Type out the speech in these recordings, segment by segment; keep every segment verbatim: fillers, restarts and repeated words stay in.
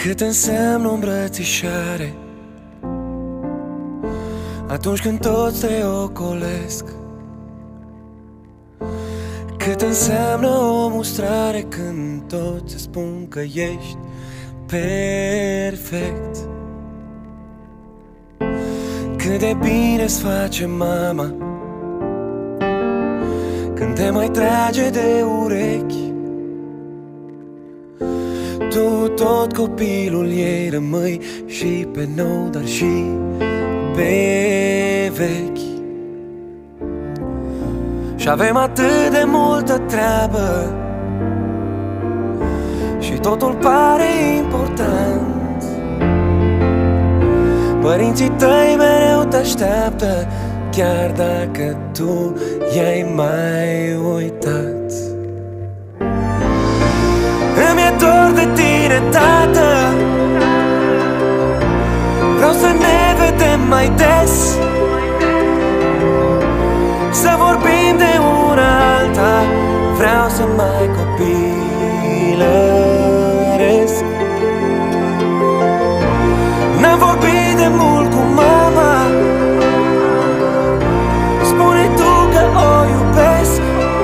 Cât înseamnă o îmbrățișare atunci când toți te ocolesc? Cât înseamnă o mustrare când toți îți spun că ești perfect? Cât de bine-ți face mama când te mai trage de urechi? Tu tot copilul ei rămâi și pe nou, dar și pe vechi. Și avem atât de multă treabă și totul pare important. Părinții tăi mereu te așteaptă, chiar dacă tu i-ai mai uitat. Îmi-e dor de tine, tată, vreau să ne vedem mai des, să vorbim de una alta, vreau să mai copilăresc. N-am vorbit de mult cu mama, spune tu că o iubesc.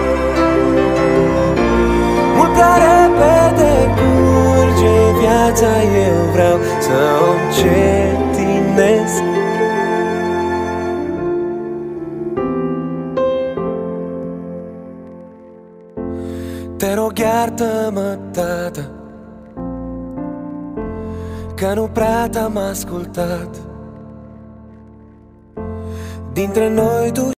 Mult prea repede curge viața, eu vreau să o încetinesc. Te rog, iartă-mă, tată, că nu prea te-am ascultat. Dintre noi tu